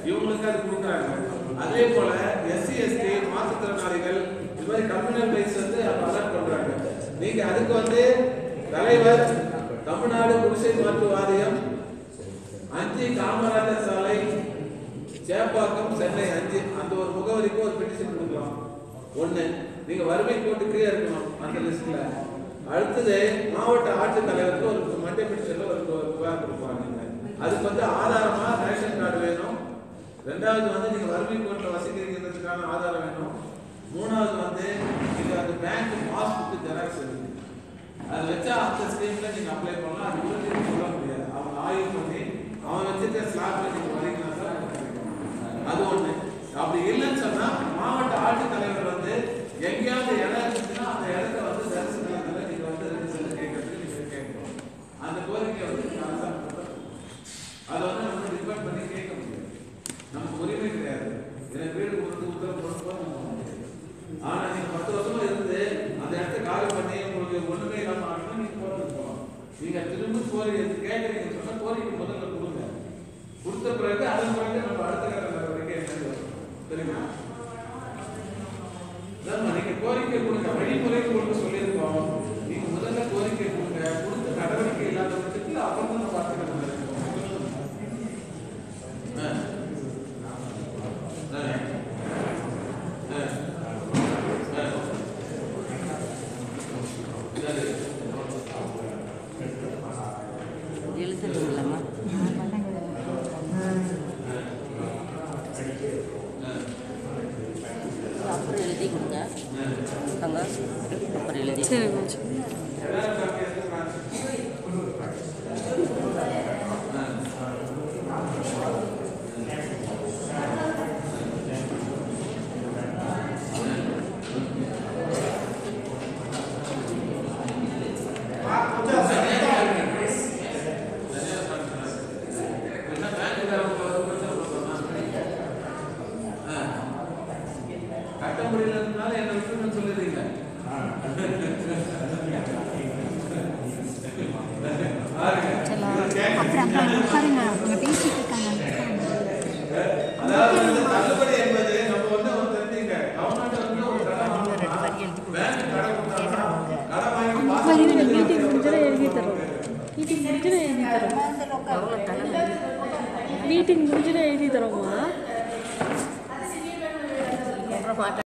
இவங்களுக்கு அது கொடுக்குறாங்க. அதே போல எஸ்சி எஸ்டி மாற்றுத்திறனாளிகள் இது மாதிரி கம்யூனல் ரைட்ஸ் வந்து அலாட் பண்றாங்க. நீங்க அதுக்கு வந்து தலைவர் தமிழ்நாடு குடிசை மாற்று வாரியம் 5 காமராஜர் சாலை சேப்பாக்கம் சென்னை 5 அந்த ஒரு முகவரிக்கு ஒரு பெட்டிஷன் கொடுக்கலாம். ஒண்ணு நீங்க வறுமை கோட்டு கீழே இருக்கணும் அந்த லிஸ்ட்ல. அடுத்தது மாவட்ட ஆட்சித்தலைவருக்கு ஒரு மண்டே பெட்டிஷன்ல ஒரு புகார் கொடுப்பாங்க. அதுக்கு வந்து ஆதாரமா ரேஷன் கார்டு வேணும். ரெண்டாவது வந்து நீங்க வறுமை கோட்டில் வசிக்கிறீங்கிறதுக்கான ஆதாரம் வேணும். மூணாவது வந்து நீங்க அந்த பேங்க் பாஸ்புக் ஜெராக்ஸ் இருக்கு. அதை வச்சா அந்த ஸ்கீம்ல நீங்க அப்ளை பண்ணலாம். அது கூட நீங்க சொல்ல முடியாது. அவங்க ஆய்வு பண்ணி அவன் வச்சுட்டு ஸ்லாப்ல நீங்க வரீங்கன்னா தான் அது ஒண்ணு. அப்படி இல்லைன்னு சொன்னா மாவட்ட ஆட்சித்தலைவர் வந்து எங்கேயாவது இடம் இருந்துச்சுன்னா அந்த இடத்த வந்து தரிசு நிலத்துல நீங்க வந்து ரெண்டு கேட்கறதுக்கு நீங்க கேட்கணும். அந்த கோரிக்கை வந்து அதை வந்து நம்ம டிபெண்ட் பண்ணி கேட்க முடியாது. நமக்கு உரிமை கிடையாது. எனக்கு வீடு கொடுத்து உத்தரவு கொடுப்போம். ஆனா நீங்க 10 வருஷமா இருந்து அந்த இடத்த காலி பண்ணி உங்களுக்கு ஒண்ணுமே இல்லாம ஆகணும் நீங்க போறது போகலாம். நீங்க திரும்ப கோரிக்கை கேட்கறீங்க சொன்னா கோரிக்கை முதல்ல கொடுங்க. கொடுத்த பிறகு அதன் பிறகு நம்ம அடுத்த கட்ட நடவடிக்கை என்ன தெரியுமா? நீங்க கோரிக்கை கொடுங்க. வழிமுறைக்கு கொடுக்க சொல்லியிருக்கோம். நீங்க முதல்ல கோரிக்கை கொடுங்க. கொடுத்த நடவடிக்கை இல்லாத பட்சத்தில் அப்புறம் தான் நம்ம அடுத்த கட்ட அப்புறம் எழுதி கொடுங்க. அப்புறம் எழுதி கட்ட முடியலனால என்ன விட்டுன்னு சொல்லுறீங்க. அதாவது தள்ளுபடி என்பது நம்ம வந்து ஒரு தெரிஞ்சுங்க. கவர்மெண்ட் வந்து ஒரு மீட்டிங் முடிஞ்சுனா எழுதி தரோமா?